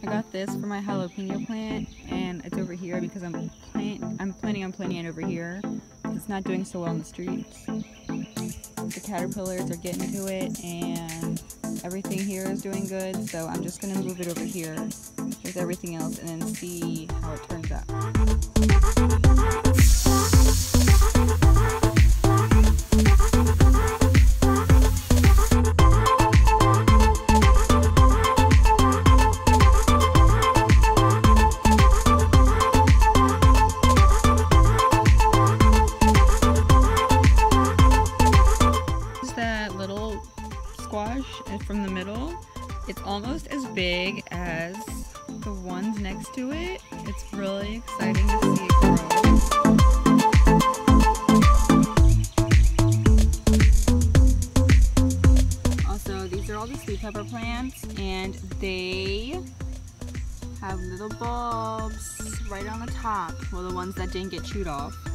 I got this for my jalapeno plant, and it's over here because I'm planning on planting it over here. It's not doing so well in the streets. The caterpillars are getting to it, and everything here is doing good, so I'm just gonna move it over here with everything else and then see how it turns out. From the middle, it's almost as big as the ones next to it. It's really exciting to see it grow. Also, these are all the sweet pepper plants, and they have little bulbs right on the top. Well, the ones that didn't get chewed off.